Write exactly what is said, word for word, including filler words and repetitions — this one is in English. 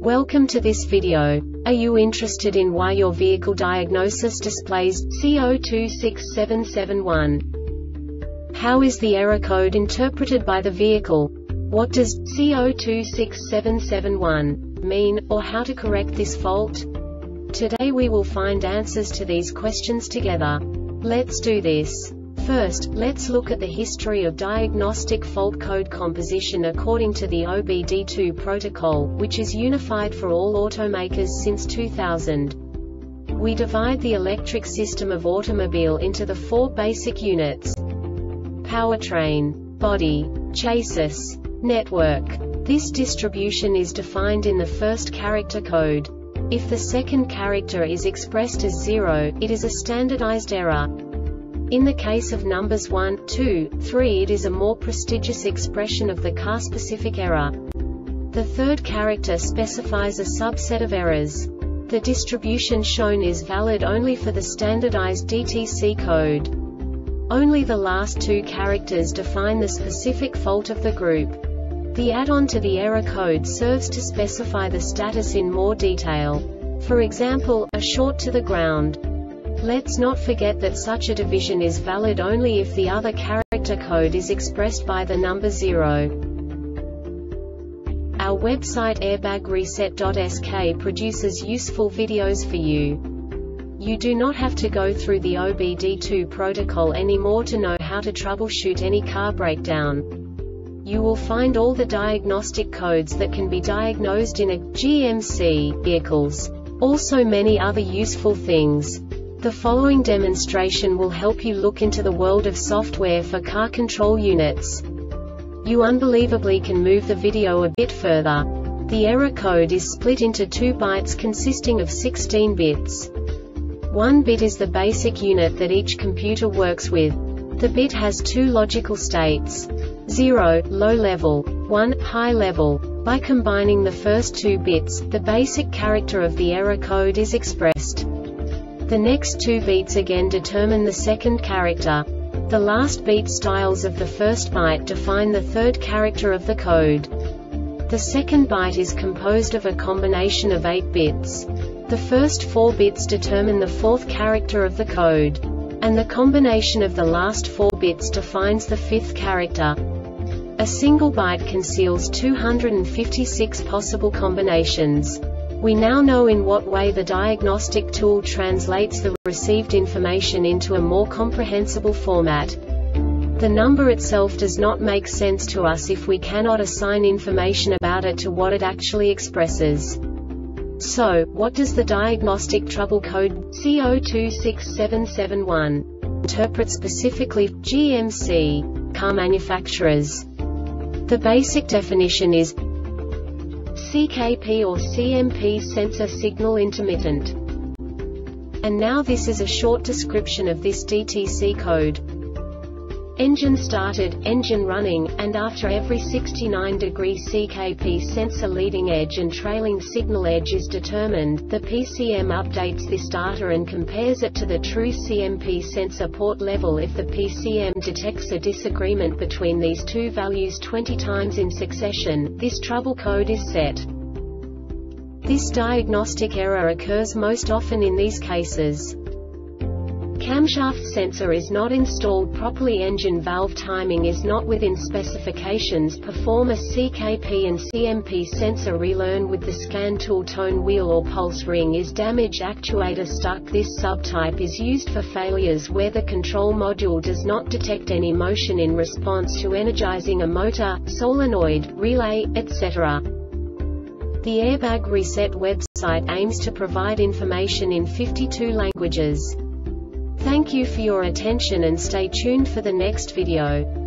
Welcome to this video. Are you interested in why your vehicle diagnosis displays C zero two six seven seven one? How is the error code interpreted by the vehicle? What does C zero two six seven seven one mean, or how to correct this fault? Today we will find answers to these questions together. Let's do this. First, let's look at the history of diagnostic fault code composition according to the O B D two protocol, which is unified for all automakers since two thousand. We divide the electric system of automobile into the four basic units: powertrain, body, chassis, network. This distribution is defined in the first character code. If the second character is expressed as zero, it is a standardized error. In the case of numbers one, two, three, it is a more prestigious expression of the car-specific error. The third character specifies a subset of errors. The distribution shown is valid only for the standardized D T C code. Only the last two characters define the specific fault of the group. The add-on to the error code serves to specify the status in more detail. For example, a short to the ground. Let's not forget that such a division is valid only if the other character code is expressed by the number zero. Our website airbag reset dot S K produces useful videos for you. You do not have to go through the O B D two protocol anymore to know how to troubleshoot any car breakdown. You will find all the diagnostic codes that can be diagnosed in a G M C vehicles. Also many other useful things. The following demonstration will help you look into the world of software for car control units. You unbelievably can move the video a bit further. The error code is split into two bytes consisting of sixteen bits. One bit is the basic unit that each computer works with. The bit has two logical states: zero, low level, one, high level. By combining the first two bits, the basic character of the error code is expressed. The next two beats again determine the second character. The last beat styles of the first byte define the third character of the code. The second byte is composed of a combination of eight bits. The first four bits determine the fourth character of the code. And the combination of the last four bits defines the fifth character. A single byte conceals two hundred fifty-six possible combinations. We now know in what way the diagnostic tool translates the received information into a more comprehensible format. The number itself does not make sense to us if we cannot assign information about it to what it actually expresses. So, what does the diagnostic trouble code C zero two six seven seven one interpret specifically for G M C car manufacturers? The basic definition is C K P or C M P sensor signal intermittent. And now this is a short description of this D T C code. Engine started, engine running, and after every sixty-nine degree C K P sensor leading edge and trailing signal edge is determined, the P C M updates this data and compares it to the true C M P sensor port level. If the P C M detects a disagreement between these two values twenty times in succession, this trouble code is set. This diagnostic error occurs most often in these cases: camshaft sensor is not installed properly, engine valve timing is not within specifications, perform a C K P and C M P sensor relearn with the scan tool, tone wheel or pulse ring is damaged, actuator stuck. This subtype is used for failures where the control module does not detect any motion in response to energizing a motor, solenoid, relay, et cetera. The Airbag Reset website aims to provide information in fifty-two languages. Thank you for your attention and stay tuned for the next video.